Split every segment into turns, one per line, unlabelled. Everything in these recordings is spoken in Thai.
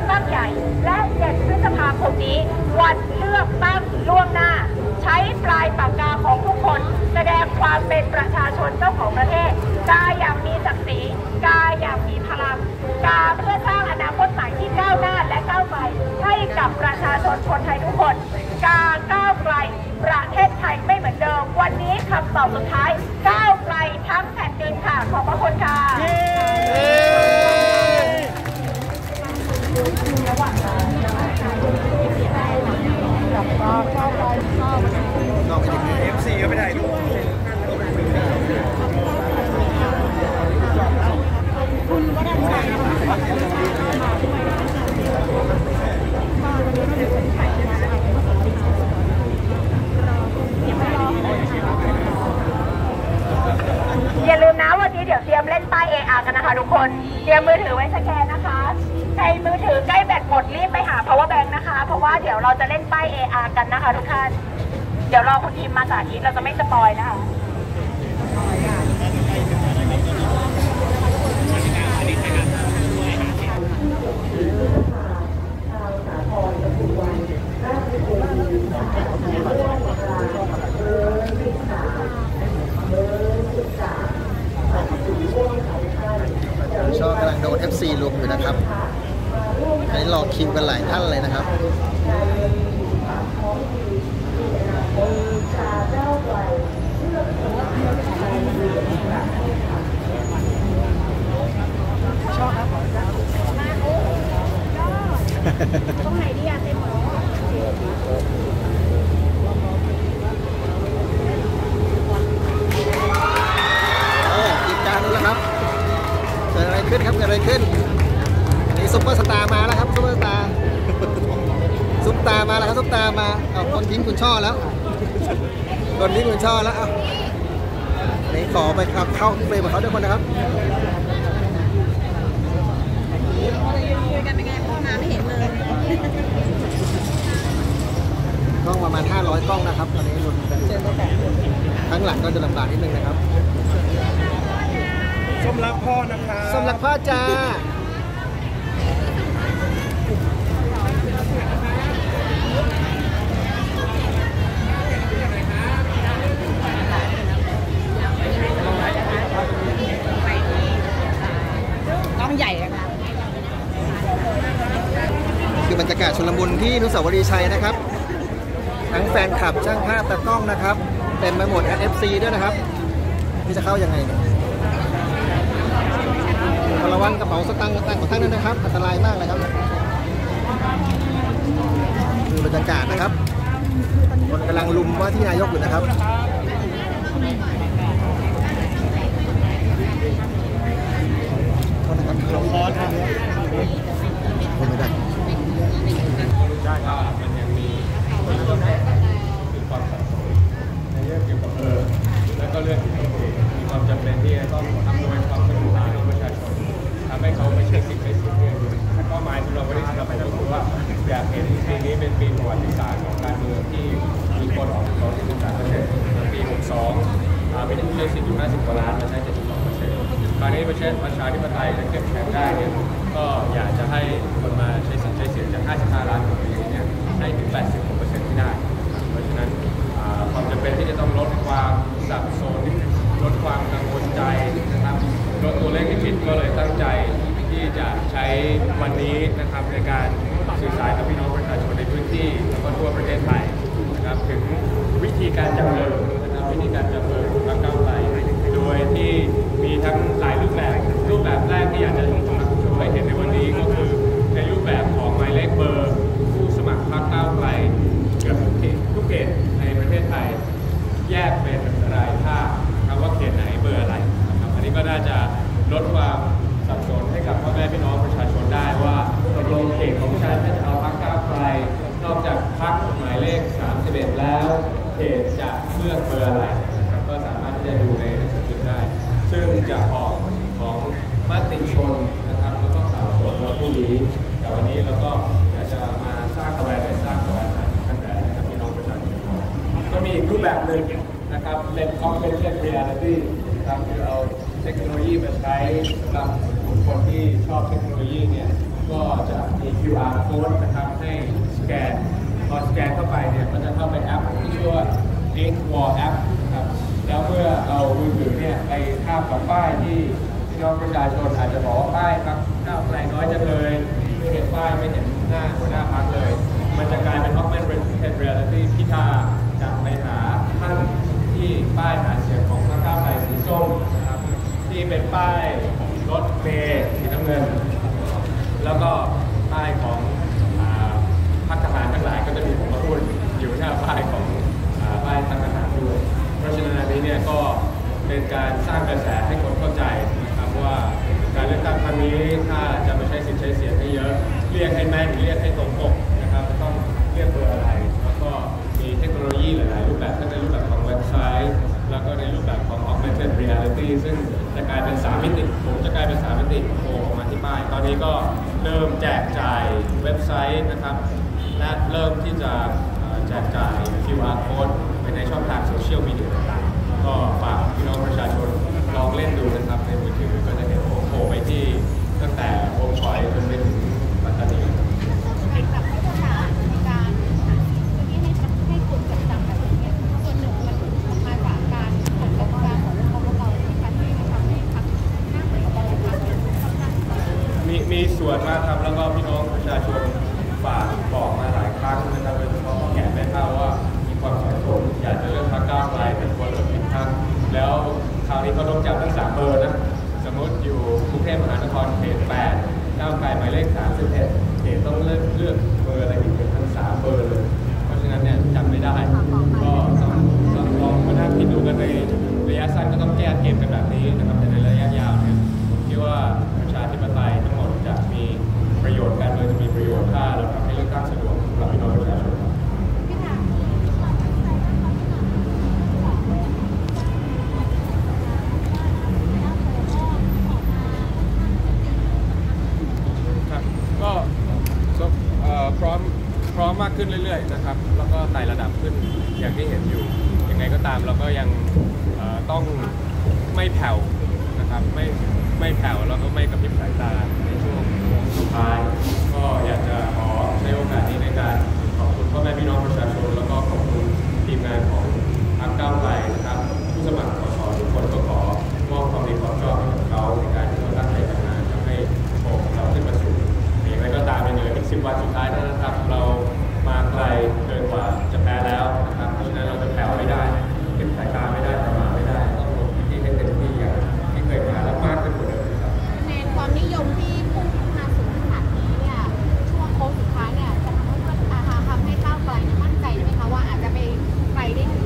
ตั้งใหญ่และ7 พฤษภาคมนี้วันเลือกตั้งล่วงหน้าใช้ปลายปากกาของทุกคนแสดงความเป็นประชาชนเจ้าของประเทศกาอย่างมีศักดิ์ศรีกาอย่างมีพลังกาเพื่อสร้างอนาคตใหม่ที่ก้าวหน้าและก้าวไกลให้กับประชาชนคนไทยทุกคนกาก้าวไกลประเทศไทยไม่เหมือนเดิมวันนี้คำตอบสุดท้ายก้าวไกลทั้งแผ่นดินค่ะขอบพระคุณค่ะ
นอกจาก FC ก็ไม่ได้ดูคุณก็ได้ใช้
อย่าลืมนะวันนี้เดี๋ยวเตรียมเล่นป้าย AR กันนะคะทุกคนเตรียมมือถือไว้สแกนนะคะใครมือถือใกล้แบตหมดรีบไปหา power bank นะคะเพราะว่าเดี๋ยวเราจะเล่นป้าย AR กันนะคะทุกท่านเดี๋ยวรอคุณทีมมาสาธิตเราจะไม่สปอยนะคะ
ชอบกำลังโดน FC ลุมอยู่นะครับอันนี้รอคิวกันหลายท่านเลยนะครับชอบครับ
ตรงไหนดีอะเต็มหมด
อีกการนึงแล้วครับเกิดอะไรขึ้นครับเกิดอะไรขึ้นนี่ซุปเปอร์สตาร์มาแล้วครับซุปเปอร์สตาร์ซุปตามาแล้วครับซุปตามาเอาคนทิ้งคุณช่อแล้วคนทิ้งคุณช่อแล้วเอานี่ขอไปขับเข้าเฟรมกับเขาด้วยคนนะครับ
คุยกันเป็นไงพ่อมาไม่เห็นเลย
กล้องประมาณ500กล้องนะครับตอนนี้ลุ้นกันข้างหลังก็จะลำบากนิดนึงนะครับส้มรักพ่อนะครับส้มรักพ่อจ้า
ต้องใหญ่เลยนะ
คือบรรยากาศชุลมุนที่อนุสาวรีย์ชัยนะครับทั้งแฟนคลับช่างภาพตากล้องนะครับเต็มไปหมด FC ด้วยนะครับนี่จะเข้ายังไงเนี่ยระวังกระเป๋าสตางค์ต่างของท่านด้วยนะครับอันตรายมากเลยครับดูบรรยากาศนะครับคนกำลังลุมว่าที่นายกอยู่นะครับร้อนครับไม่ได้
ได้ครับมันยังมีความสับสนในเรื่องเกี่ยวกับแล้วก็เรื่องที่มีความจำเป็นที่จะต้องอำนวยความสะดวกให้กับประชาชนทำให้เขาไม่ใช่สิ่งไม่สิ่งเดียวเป้าหมายสำหรับวันนี้เราก็คือว่าอยากเห็นปีนี้เป็นปีประวัติศาสตร์ของการเมืองที่มีคนออกเสียง13%ปี62มีผู้ใช้สิทธิ์อยู่50 กว่าล้านมาใช้72%คราวนี้ประชาธิปไตยจะเข้มแข็งได้เนี่ยก็อยากจะให้คนมาใช้สิทธิ์ใช้เสียงจาก55 ล้านคนนี้เนี่ยให้ถึง 80% ที่ได้เพราะฉะนั้นความจำเป็นที่จะต้องลดความสับสนลดความกังวลใจนะครับลดตัวเลขที่ผิดก็เลยตั้งใจที่จะใช้วันนี้นะครับในการสื่อสารกับพี่น้องประชาชนในพื้นที่แล้วก็ทั่วประเทศไทยนะครับถึงวิธีการจับมือนะครับวิธีการจับมือของพรรคก้าวไกลโดยที่มีทั้งหลายรูปแบบแรกที่อยากจะให้ทุกคนได้เห็นในวันนี้ก็คือในรูปแบบของหมายเลขเบอร์ผู้สมัครพรรคก้าวไกลเกือบทุกเขตในประเทศไทยแยกเป็นรายภาคว่าเขตไหนเบอร์อะไรนะครับอันนี้ก็น่าจะลดความสับสนให้กับพ่อแม่พี่น้องประชาชนได้ว่าตกลงเขตของฉันจะเอาพรรคก้าวไกลนอกจากพรรคหมายเลข31แล้วเขตจะเลือกเบอร์อะไรนะครับก็สามารถที่จะดูในหนังสือได้ซึ่งจะออกของมติชนนะครับแล้วก็ข่าวสดวันพรุ่งนี้แต่วันนี้เราก็อยากจะมาสร้างกระแสสร้างกระแสตั้งแต่ให้กับพี่น้องประชาชนก็มีอีกรูปแบบหนึ่งนะครับเป็น augmented reality นะครับคือเอาเทคโนโลยีมาใช้สำหรับบุคคลที่ชอบเทคโนโลยีเนี่ยก็จะมี QR QR code นะครับให้สแกนพอสแกนเข้าไปเนี่ยมันจะเข้าไปแอปที่ชื่อว่า Ink Wall App นะครับแล้วเมื่อเอามือถือเนี่ยไปทาบกับป้ายที่พี่น้องประชาชนอาจจะบอกว่าป้ายพักก้าวไกลน้อยจังเลยไม่เห็นป้ายไม่เห็นหน้าหัวหน้าพรรคเลยมันจะกลายเป็น augmented reality พิธาจะไปหาท่านที่ป้ายหาเสียงของพรรคก้าวไกลสีส้มนะครับที่เป็นป้ายรถเมล์สีน้ำเงินแล้วก็ป้ายของพรรคทหารทั้งหลายก็จะมีผมมาพูดอยู่หน้าป้ายของป้ายพรรคทหารด้วยเพราะฉะนั้นอันนี้เนี่ยก็เป็นการสร้างกระแสให้คนเข้าใจนะครับว่าการเลือกตั้งครั้งนี้ถ้าจะมาใช้สิทธิ์ใช้เสียงให้เยอะเรียกให้แม่นเรียกให้ตรงปกนะครับต้องเรียกเบอร์อะไรแล้วก็มีเทคโนโลยีหลายๆรูปแบบทั้งในรูปแบบของเว็บไซต์แล้วก็ในรูปแบบของ augmented reality ซึ่งจะกลายเป็น3มิติผมจะกลายเป็น3มิติโผล่ออกมาที่ป้ายตอนนี้ก็เริ่มแจกจ่ายเว็บไซต์นะครับและเริ่มที่จะแจกจ่าย QR code ไปในช่องทางโซเชียลมีเดียต่างๆก็ฝากพี่น้องประชาชนลองเล่นดูนะครับในมือถือก็จะเห็นโผล่ไปที่ตั้งแต่วงชอยจนไปถึงปัตตานี
เป็นแบบมาตรฐานในการที่ให้คนจดจำแบบนี้ส่วนหนึ่งมันมาจากการผลการของเราที่ประเทศทำให้ทำหน้าเหมือนกับเราทำ
มีส่วนมากครับแล้วก็พี่น้องประชาชนฝากบอกมาหลายครั้งนะครับโดยเฉพาะแก่แม่เฒ่าว่ามีความสับสนอยากจะเลือกพรรคก้าวไกลแต่ควรเลือกผิดพรรคแล้วคราวนี้เขาต้องจับทั้ง3เบอร์นะสมมติอยู่กรุงเทพมหานครเขต8ก้าวไกลหมายเลข31เขตต้องเลือกเบอร์อะไรอีกทั้ง3เบอร์เลยเพราะฉะนั้นเนี่ยจำไม่ได้ก็ต้องลองมานั่งคิดดูกันในระยะสั้นก็ต้องแก้เกมกันแบบนี้นะครับแต่ในระยะยาวเนี่ยผมคิดว่าประชาธิปไตยทั้งหมดจะมีประโยชน์การเมืองจะมีประโยชน์ถ้าเราทำให้เลือกตั้งสะดวกสำหรับพี่น้องประชาชนครับก็พร้อมมากขึ้นเรื่อยๆนะครับแล้วก็ไต่ระดับขึ้นอย่างที่เห็นอยู่ยังไงก็ตามเราก็ยังต้องไม่แผ่วนะครับไม่แผ่วแล้วก็ไม่กระพริบสายตาในช่วงสุดท้ายก็อยากจะขอใช้โอกาสนี้ในการขอบคุณพ่อแม่พี่น้องประชาชนแล้วก็ขอบคุณทีมงานของพรรคก้าวไกลนะครับผู้สมัครสสทุกคนก็ขอมอบความดีความชอบให้กับเขาในการที่เขาตั้งใจทำงานทำให้โอ้เราขึ้นมาสู่อย่างไรก็ตามในเหลืออีก10 วันสุดท้ายเท่านั้นครับเรามาไกลเกินกว่าจะแพ้แล้วนะครับเพราะฉะนั้นเราจะแผ่วไม่ได้เก็บสายตาไม่ได้ประมาทไม่ได้ต้องลงพื้นที่ให้เต็มที่อย่างที่เคยมาและมากขึ้นกว่าเดิมครับ
ในความนิยมที่พุ่งมาสู่ขนาดนี้เนี่ยช่วงโค้งสุดท้ายเนี่ยจะทำให้ก้าวไกลมั่นใจไหมคะว่าอาจจะไปได้ถึง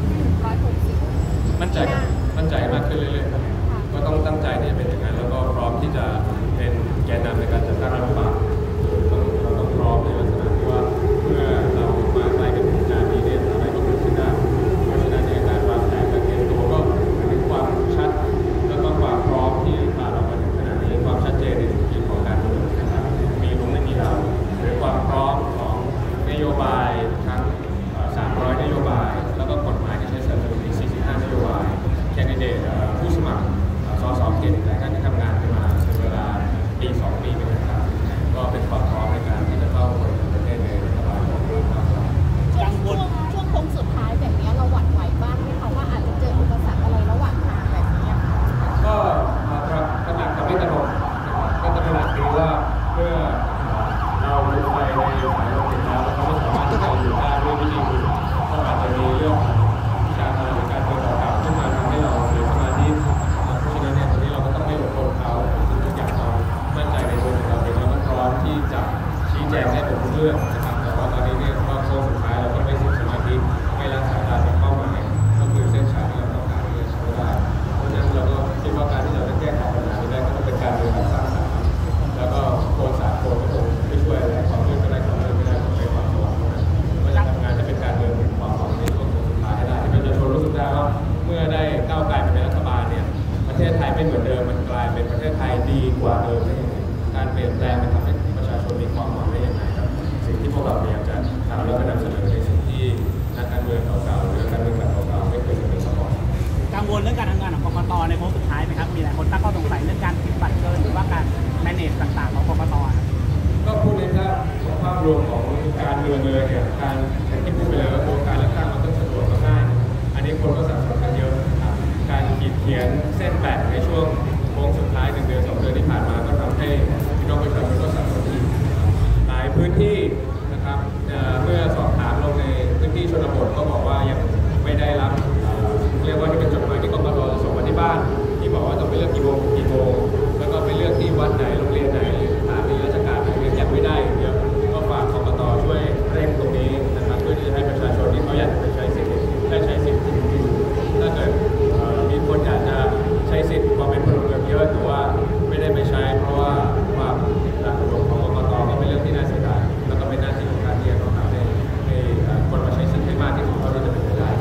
160
มั่นใจมากขึ้นเรื่อยๆครับก็ต้องตั้งใจที่จะเป็นอย่างนั้นแล้วก็พร้อมที่จะเป็นแกนนำในการจัดตั้งรัฐบาลเราต้องพร้อมในลักษณะที่ว่าเมื่อเรามาใกล้กันถึงขนาดนี้เนี่ยอะไรก็เกิดขึ้นได้เพราะฉะนั้นในการวางแผนการเตรียมตัวก็เป็นความชัดแล้วก็ความพร้อมที่พาเรามาถึงขนาดนี้ความชัดเจนในจุดของการเมืองนะครับมีลุงไม่มีเราหรือความพร้อมของนโยบายทั้ง300นโยบายแล้วก็กฎหมายที่ใช้สนับสนุน45นโยบายแคนดิเดตผู้สมัครสสเขตหลายท่านที่ทำงานกันมาเป็นเวลาปี2 ปีเป็นนะครับก็เป็นความพร้อมในการที่จะเข้าบริหารประเทศในรัฐบาลของเรา
ช่วงโค้งสุดท้ายแบบนี้เราหวั่นไหวบ้างไหมคะว่าอาจจะเจออุปสรรคอะไรระหว่างทางแบบนี้
ก็ตระหนักแต่ไม่ตระหนกก็ตระหนักดีว่าเมื่อเราลงไปในสายโลกติดแล้วเราไม่สามารถที่จะอยู่ได้ด้วยวิธีอื่นก็อาจจะมีเรื่องการทำการเมืองเก่าๆขึ้นมาทำให้เราเสียสมาธิเพราะฉะนั้นเนี่ยตอนนี้เราก็ต้องไม่หลงกลเขาทุกอย่างเรามั่นใจในตัวของเราเองแล้วก็พร้อมที่จะชี้แจงให้ผมเรื่องนะครับแต่ว่าตอนนี้เนี่ยก็โค้งสุดท้ายเราก็ไม่เสียสมาธิไม่ละสายตาจากเป้าหมายก็คือเส้นชัยที่เราต้องการที่จะใช้ได้เพราะฉะนั้นเราก็คิดว่าการที่เราจะแก้ไขปัญหานี้ได้ก็ต้องเป็นการเมืองแบบสร้างสรรค์แล้วก็โค้ชสากลก็คงไม่ช่วยอะไรความเรื่องก็ได้ความเรื่องไม่ได้ก็เป็นความสว่างก็จะทำงานจะเป็นการเมืองความหวังในช่วงสุดท้ายให้ได้ที่ประชาชนรู้สึกได้ว่าเมื่อได้ก้าวไกลมาเป็นรัฐบาลเนี่ยประเทศไทยไม่เหมือนเดิมมันกลายเป็นประเทศไทยดีกว่าเดิมได้ยังไงการเปลี่ยนแปลงมันทำให้ประชาชนมีความหวังได้ยังไงครับสิ่งที่พวกเราพยายามจะทำแล้วก็นำเสนอรวมของการเมืองเลยเนี่ยการที่พูดไปเลยว่าตัวการเลือกตั้งมันต้องสะดวกง่ายอันนี้คนก็สับสนกันเยอะครับการเขียนเส้นแบ่งในช่วงโค้งสุดท้าย1 เดือน 2 เดือนที่ผ่านมาก็ทำให้พี่น้องประชาชนก็สับสนอีกหลายพื้นที่นะครับเมื่อสอบถามลงในพื้นที่ชนบทก็บอกว่ายังไม่ได้รับเรียกว่าที่เป็นจดหมายที่กกตจะส่งมาที่บ้านที่บอกว่าต้องไปเลือกกี่โมงแล้วก็ไปเลือกที่วัดไหนโรงเรียนไหนหรือสถานีราชการไหนยังไม่ได้เยอะก็ฝากกกตช่วยเร่งตรงนี้นะครับเพื่อที่จะให้ประชาชนที่เขาอยากไปใช้สิทธิ์ได้ใช้สิทธิ์จริงๆถ้าเกิดมีคนอยากจะใช้สิทธิ์ความเป็นพลเมืองเยอะแต่ว่าไม่ได้ไปใช้เพราะว่าความหลักของกกตก็เป็นเรื่องที่น่าเสียดายแล้วก็เป็นหน้าที่ของการที่จะต้องทำให้คนมาใช้สิทธิ์ให้มากที่สุดเท่าที่จะเป็นไปได้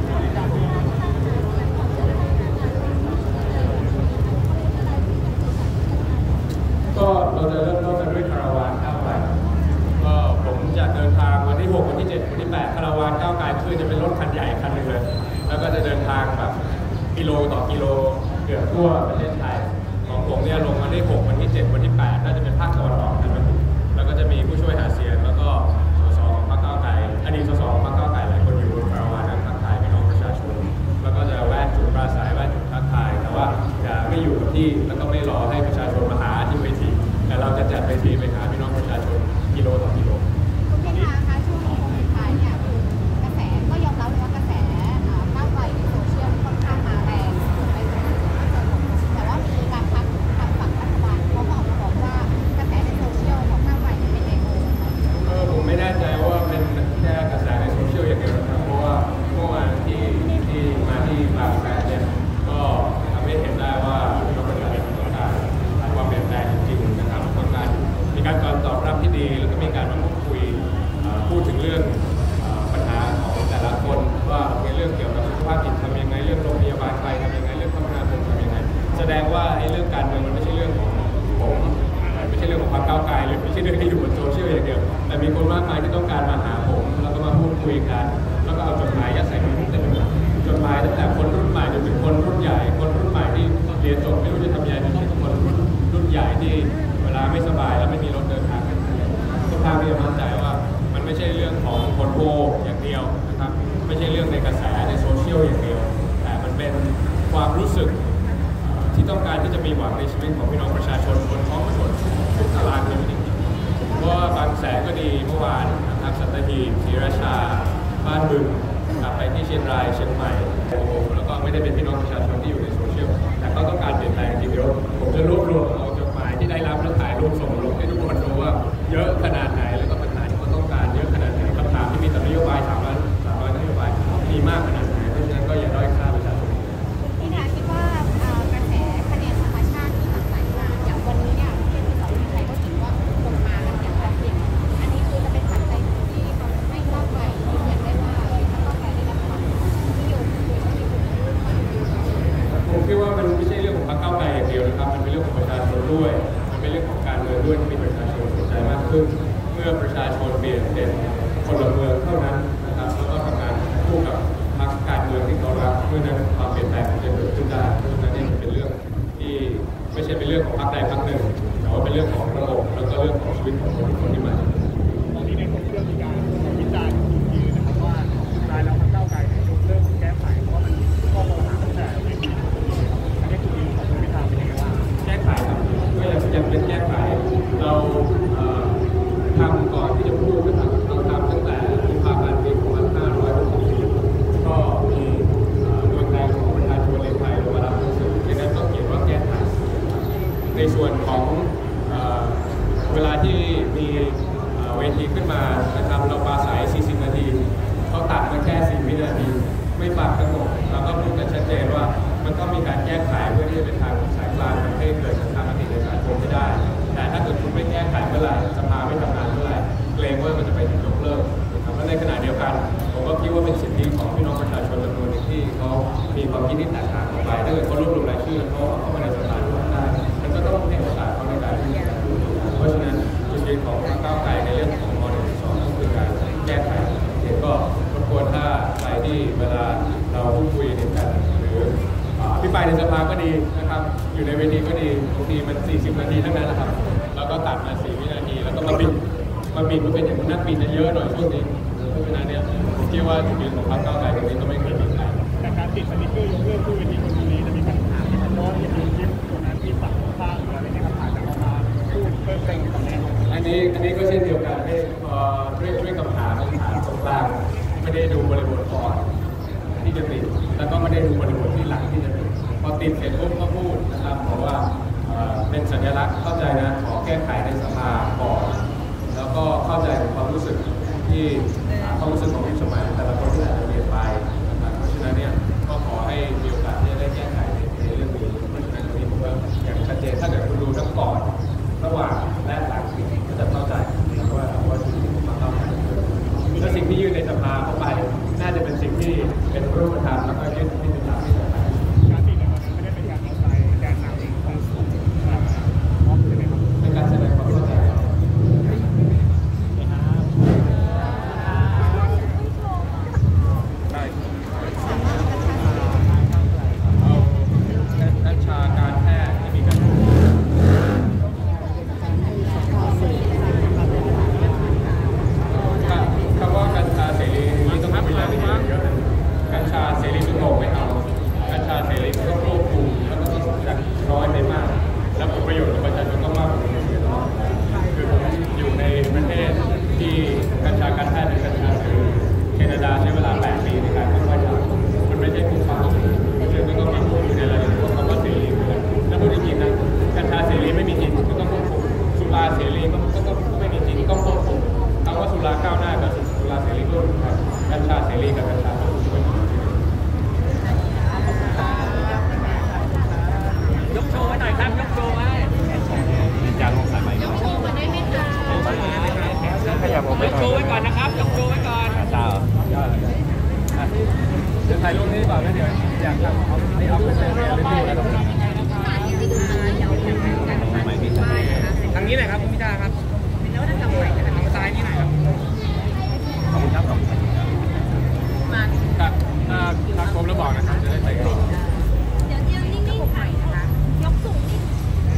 ก็เราจะเริ่มต้นกันด้วยคาราวานก้าวไกลก็ผมจะเดินทางวันที่6วันที่7วันที่8คาราวานก้าวไกลคือจะเป็นรถคันใหญ่คันหนึ่งเลยแล้วก็จะเดินทางแบบกิโลต่อกิโลเกือบทั่วประเทศไทยของผมเนี่ยลงวันที่6วันที่7วันที่8น่าจะเป็นภาคตะวันออกกันแล้วก็จะมีผู้ช่วยหาเสียงแล้วก็ส.ส.ของพรรคก้าวไกลอดีตส.ส.ของพรรคก้าวไกลหลายคนอยู่บนคาราวานนั้นทักทายพี่น้องประชาชนแล้วก็จะแวะจุดปราศัยแวะจุดทักทายแต่ว่าจะไม่อยู่กับที่แล้วก็ไม่รอให้ประชาชนมาหาที่เวทีแต่เราจะจัดเวทีไปหาพี่น้องประชาชนกิโลต่อกิโล
คุณพิธาคะช่วงโค้งสุดท้ายเนี่ยคือกระแสก็ยอมรับเลยว่ากระแสก้าวไกลในโซเชียลค่อนข้างมาแรงไปจนถึงแต่ว่ามีการพักทางฝั่งรัฐบาลเขาก็ออกมาบอกว่ากระแสในโซเชียลของก้าวไกลเป็นเอง
ผมไม่แน่ใจว่าเป็นแค่กระแสในโซเชียลอย่างเดียวนะครับเพราะว่าเมื่อวานที่มาที่บางแสนเนี่ยก็ทำให้เห็นได้ว่าพี่น้องประชาชนต้องการความเปลี่ยนแปลงจริงๆนะครับต้องการมีการตอบรับที่ดีแล้วก็มีการมาพูดถึงเรื่องปัญหาของแต่ละคนว่าในเรื่องเกี่ยวกับสุขภาพจิตทำยังไงเรื่องโรงพยาบาลไทยทำยังไงเรื่องคมนาคมทำยังไงแสดงว่าไอ้เรื่องการเมืองมันไม่ใช่เรื่องของผมไม่ใช่เรื่องของพรรคก้าวไกลหรือไม่ใช่เรื่องที่อยู่บนโซเชียลอย่างเดียวแต่มีคนมากมายที่ต้องการมาหาผมแล้วก็มาพูดคุยกันแล้วก็เอาจดหมายยัดใส่มือผมเต็มไปหมดจดหมายตั้งแต่คนรุ่นใหม่จนถึงคนรุ่นใหญ่คนรุ่นใหม่ที่เรียนจบไม่รู้จะทำยังไงจนถึงคนรุ่นใหญ่ที่เวลาไม่สบายแล้วไม่มีรถเดินทางกันทุกท่านที่จะมั่นใจว่ามันไม่ใช่เรื่องของคนโพอย่างเดียวนะครับไม่ใช่เรื่องในกระแสในโซเชียลอย่างเดียวแต่มันเป็นความรู้สึกที่ต้องการที่จะมีหวังในชีวิตของพี่น้องประชาชนบนท้องถนนทุกตารางนิ้วจริงๆเพราะว่าบางแสนก็ดีเมื่อวานนะครับสัตหีบศรีราชาบ้านบึงกลับไปที่เชียงรายเชียงใหม่แล้วก็ไม่ได้เป็นพี่น้องประชาชนที่อยู่ในโซเชียลแต่ก็ต้องการเปลี่ยนแปลงจริงๆเดี๋ยวผมจะรวบรวมเอาจดหมายที่ได้รับและถ่ายรูปส่งลงให้ทุกคนดูว่าเยอะขนาดไหนแล้วก็ปัญหาที่เขาต้องการเยอะขนาดไหนคำถามที่มีต่อนโยบาย300นโยบายมีมากขนาดไหนเพราะฉะนั้นก็อย่าด้อยค่าประชาชน
พี่นาคิดว่ากระแสคะแนนธรรมชาติที่หลั่งไหลมาอย่างวันนี้เนี่ยที่สองที่ใครก็เห็นว่าคนมากันอย่างแบบนี้อันนี้คือจะเป็นปัจจัยที่ทำให้ก้าวไกลยืนยันได้ว่าถ้าก้าวไกลได้รับความนิยมโดยเฉพาะในกลุ่มรุ่นใหม่
ผมคิดว่ามันไม่ใช่เรื่องของพรรคก้าวไกลอย่างเดียวนะครับมันเป็นเรื่องของประชาชนด้วยมันเป็นเรื่องของการเมืองด้วยที่มีประชาชนสนใจมากขึ้นเมื่อประชาชนเปลี่ยนเป็นพลเมืองเท่านั้นนะครับแล้วก็ทำงานคู่กับพรรคการเมืองที่เขารักเมื่อนั้นความเปลี่ยนแปลงจะเกิดขึ้นได้เพราะฉะนั้นนี่เป็นเรื่องที่ไม่ใช่เป็นเรื่องของพรรคใดพรรคหนึ่งแต่ว่าเป็นเรื่องของระบบแล้วก็เรื่องของชีวิตของคนที่มา
ตอนนี้ในโซเชียลมีการวิจารณ์ยืนนะครับว่าสุดท้ายแล้วพรรคก้าวไกลเริ่มแก้ไขเพราะว่ามันข้อปัญหาตั้งแต่ในปีอันนี้คือดีของคุณพิธาเป็นยังไงบ้าง
แก้ไขครับก็ยังเป็นแก้ไขเราทำก่อนที่จะพูดนะครับเราทำตั้งแต่กุมภาพันธ์ปี2564ก็มีตัวแทนของประชาชนในไทยลงมารับหนังสือที่นั้นต้องเขียนว่าแก้ไขในส่วนของเวลาที่มีเวทีขึ้นมานะครับเราปราศัย40 นาทีเขาตัดมาแค่4 วินาทีไม่ปรับทั้งหมดเราก็พูดกันชัดเจนว่ามันต้องมีการแก้ไขเพื่อที่จะเป็นทางสายกลางให้เกิดการทำมติในสังคมไม่ได้แต่ถ้าเกิดคุณไม่แก้ไขเมื่อไหร่สภาไม่ทำงานเมื่อไหร่เกรงว่ามันจะไปถึงยกเลิกนะครับและในขณะเดียวกันผมก็คิดว่าเป็นสิทธิของพี่น้องประชาชนจำนวนหนึ่งที่เขามีความคิดที่แตกต่างออกไปถ้าเกิดเขารวบรวมรายชื่อเขาเข้ามาในสภาได้มันก็ต้องให้โอกาสเขาในการที่จะเพราะฉะนั้นจุดยืนของพรรคก้าวไกลในเรื่องของม.112ก็คือการแก้ไขเห็นก็รบกวนถ้าใครที่เวลาเราพูดคุยกันหรือพิปรายในสภาก็ดีนะครับอยู่ในเวทีก็ดีบางทีมัน40 นาทีทั้งนั้นแหละครับแล้วก็ตัดมา4 วินาทีแล้วก็มาปิดมาบินก็เป็นอย่างนักบินเยอะหน่อยช่วงนี้เพราะฉะนั้นเนี่ยผมคิดว่าจุดยืนของพรรคก้าวไกลตรงนี้ก็ไม่เคยเปลี่ยนแปลง
แต่การติดสติ๊กเกอร์ยกเลิกผู้เวทีคนนี้จะมีปัญหาไหมครับเพราะว่าอย่างคลิปตรงนั้นที่ฝั่งข้างอะไรเนี่ยครับอาจจะเอามาพูดเพิ่มเติมตรงนี้
อันนี้ก็เช่นเดียวกันด้วยคำถามตรงกลางไม่ได้ดูบริบทก่อนที่จะติดแล้วก็ไม่ได้ดูบริบทที่หลังที่จะติดพอติดเสร็จปุ๊บก็พูดนะครับบอกว่าเป็นสัญลักษณ์เข้าใจนะขอแก้ไขในสภาก่อนแล้วก็เข้าใจความรู้สึกที่ความรู้สึกของผู้สมัยแต่ละคนที่อาจจะเปลี่ยนไปนะครับเพราะฉะนั้นเนี่ยก็ขอให้มีโอกาสที่จะได้แก้ไขในเรื่องนี้เพราะฉะนั้นตรงนี้ผมว่าอย่างชัดเจนถ้าเกิดคุณดูทั้งก่อนระหว่างและหลังก็จะเข้าใจว่าสิ่งที่มาเข้าใจและสิ่งที่ยื่นในสภาเข้าไปน่าจะเป็นสิ่งที่เป็นรูปธรรมแล้วก็ยื่นที่เป็นธรรมที่จะไป
การติดในวันนั้นไม่ได้เป็นการเอาใจแกนนำของม็อบใช่ไหมครับ
เป็นการแสดงความเข้าใจกัญชาการแพทย์ที่มีการคำว่ากัญชาเสรีนี้ต้องมีรายละเอียดเยอะกัญชาเสรีสุขภาพไม่เอากัญชาเสรีก็ควบคุมแล้วก็ต้องจัดน้อยไปมากและผลประโยชน์ของประชาชนก็มากกว่านี้คือผมอยู่ในประเทศที่กัญชาการแพทย์เป็นกัญชาเสรีแคนาดาใช้เวลา8 ปีในการค่อยๆทำมันไม่ใช่คุ้มค่าเรื่องนี้ก็มีพูดอยู่ในรายละเอียดคำว่าเสรีแล้วพูดจริงๆนะกัญชาเสรีไม่มีจริงก็ต้องควบคุมสุราเสรีก็ไม่มีจริงต้องควบคุมคำว่าสุราก้าวหน้ากับสุราเสรีก็กัญชาเสรีกับกัญชาต้องควบคุม
ยกโชว์ไว้หน่อยครับยกโชว์ไว้จานลงสายไหมยกโชว์มาได้ไหมคะยกโชว์ไว้ก่อนนะครับยกโชว์ไว้ก่อนจ้า
เดี๋ยวถ่ายรูปนี้ก่อนแล้วเดี๋ยวอยากทำเอาไปเซ็นเรียนรีวิวแล้วตรงนี้
ทางนี้หน่อยครับคุณพิธาครับทางซ้ายนี่หน่อยครับขอบคุณครับ
ครับถ้าครบแล้วบอกนะครับจะได้ใส่ก่อน
เดี๋ยวยืนนิ่งๆค่ะยกสูงนิด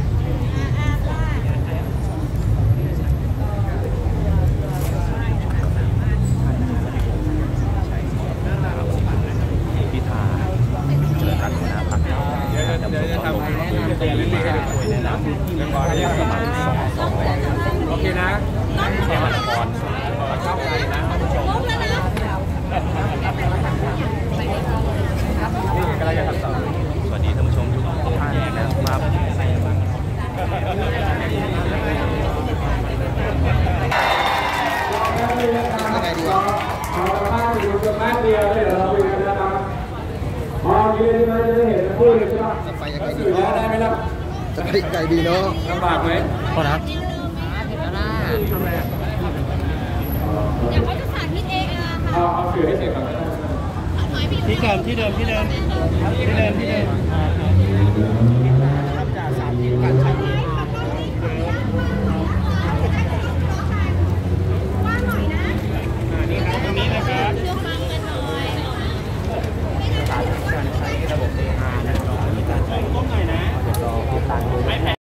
พิธาเชิญรัฐหัวหน้าพรรค
เดี๋ยวจะทำให้เรียนรีวิวให้ดูแนะนำเรื่องก่อนให้ยังสมัครโอเคนะ
แค่วันละก่อน
เข้าใจนะนี่กำลังจะทำต่อ
สวัสดีท่านผู้ชมทุกท่านนะครับ
ยังไงดีวะจะไปยังไงดี
ได้ไหมล่ะ
จะไปยังไงดีเนาะ
ลำบากไหม
ขอรับ
เดี๋ยวเขาจะสาธิตเองค่ะ
เอาเสือให้เสร็จก่อน
ที่เดิม